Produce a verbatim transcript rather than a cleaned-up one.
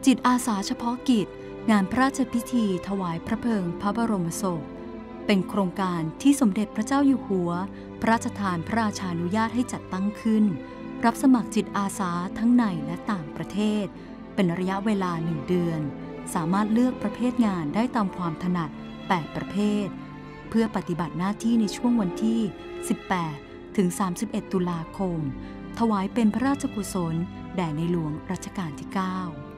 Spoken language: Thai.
จิตอาสาเฉพาะกิจงานพระราชพิธีถวายพระเพลิงพระบรมศพเป็นโครงการที่สมเด็จพระเจ้าอยู่หัวพระราชทานพระราชานุญาตให้จัดตั้งขึ้นรับสมัครจิตอาสาทั้งในและต่างประเทศเป็นระยะเวลาหนึ่งเดือนสามารถเลือกประเภทงานได้ตามความถนัดแปดประเภทเพื่อปฏิบัติหน้าที่ในช่วงวันที่สิบแปดถึงสามสิบเอ็ดตุลาคมถวายเป็นพระราชกุศลแด่ในหลวงรัชกาลที่เก้า